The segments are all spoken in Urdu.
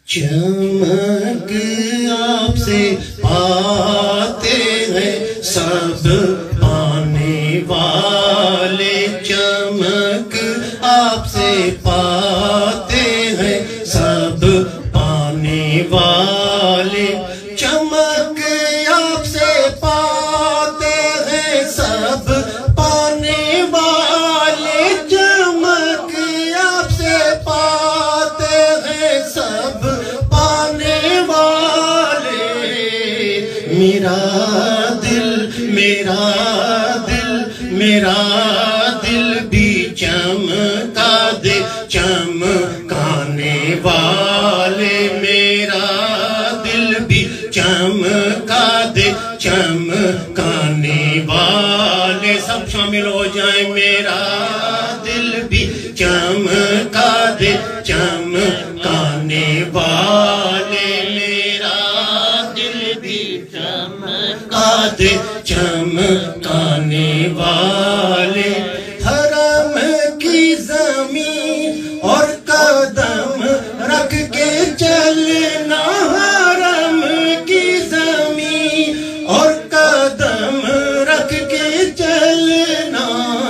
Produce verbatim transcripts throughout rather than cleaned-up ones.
چمک آپ سے پاتے ہیں سب پانے والے، چمک آپ سے پاتے ہیں سب پانے والے، چمک آپ سے پاتے ہیں سب پانے والے، چمک آپ سے پاتے ہیں سب پانے والے، میرا دل میرا دل میرا دل بھی چمکا دے چمکانے والے، میرا دل بھی چمکا دے چمکانے والے، سب شامل ہو جائیں، میرا دل بھی چمکا دے چمکانے والے، میرا دل بھی چمکا دے چمکانے والے، حرم کی زمین اور قدم رکھ کے چلنا، حرم کی زمین اور قدم رکھ کے چلنا،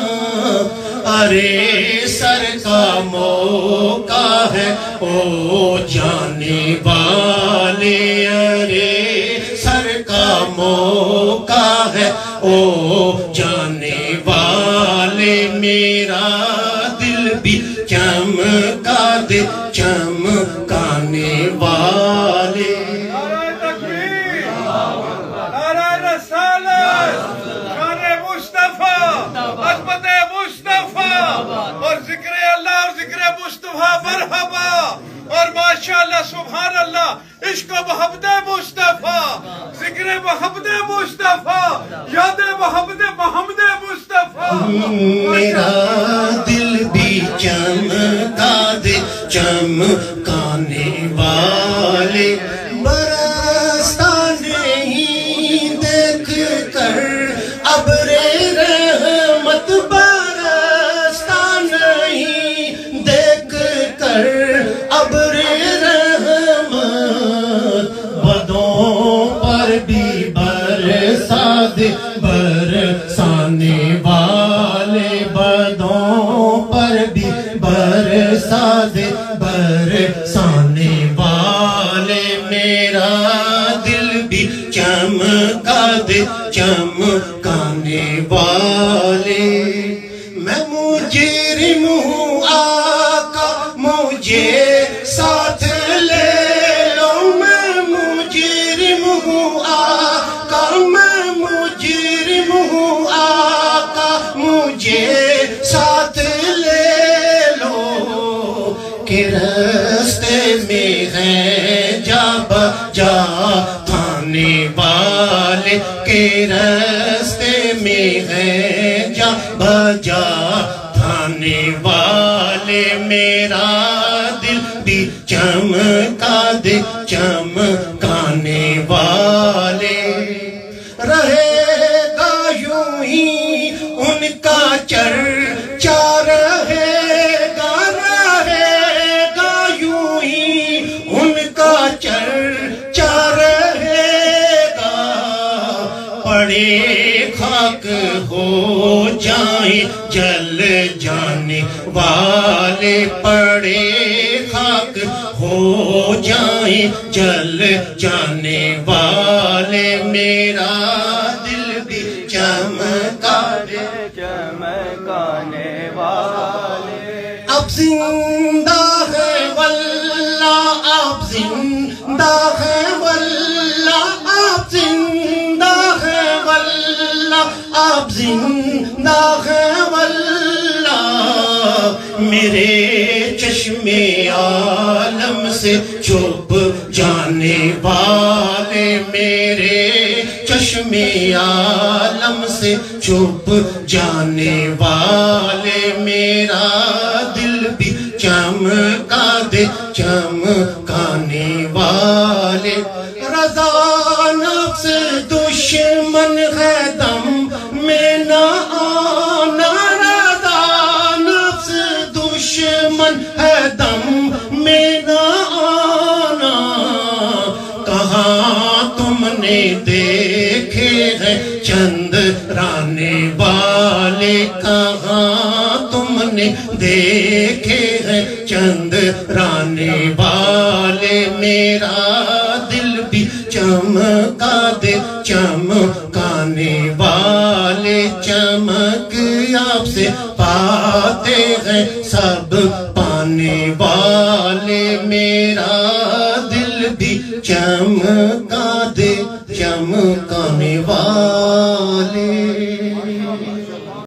ارے سر کا موقع ہے او جانے والے، ارے سر کا موقع ہے او جانے والے، میرا دل بھی چمکا دے چمکانے والے، نعرہ تکبیر، نعرہ رسالت، شان مصطفیٰ، عظمت مصطفیٰ، اور ذکر اللہ اور ذکر مصطفیٰ مرحبا، اور ماشاءاللہ سبحان اللہ، عشق و محبت مصطفیٰ، ذکر محمد مصطفیٰ، یاد محمد محمد مصطفیٰ، میرا دل بھی چمکا دے چمکانے والے، برستا نہیں دیکھ کر ابر رحمت، برستا نہیں دیکھ کر ابر رحمت، بدوں پر بھی برسا دے برسانے والے، بدوں پر بھی برسا دے برسانے والے، میرا دل بھی چمکا دے چمکانے والے، میں مجرم ہوں آقا مجھے ساتھ لے لو، میں مجرم ہوں آقا، میں مجرم ہوں آقا مجھے ساتھ لے لو، کہ راستے میں ہیں جا بجا تھانے والے، کہ راستے میں ہیں جا بجا تھانے والے، میرا دل بھی چمکا دے چمکانے والے، رہے گا یوں ہی ان کا چرچا، رہے گا رہے گا یوں ہی ان کا چرچا رہے گا، پڑے خاک ہو جائیں جل جانے والے، پڑے خاک ہو جائیں جل جانے والے، میرا دل بھی چمکا دے چمکانے والے، اب زندہ ہے واللہ، اب زندہ ہے واللہ، اب زندہ ہے واللہ، اب زندہ ہے واللہ، میرے چشم عالم سے چھپ جانے والے، میرے چشم عالم سے چھپ جانے والے، میرا دل بھی چمکا دے چمکانے والے، رضا نفس دشمن ہے دم میں نہ آنا، رضا نفس دشمن ہے دم میں نہ آنا، نے دیکھے ہیں چند رانے والے کہاں تم نے دیکھے ہیں چند رانے والے میرا دل بھی چمکا دے چمکانے والے چمک آپ سے پاتے ہیں سب پانے والے میرا دل بھی چمکا دے چمکانے والے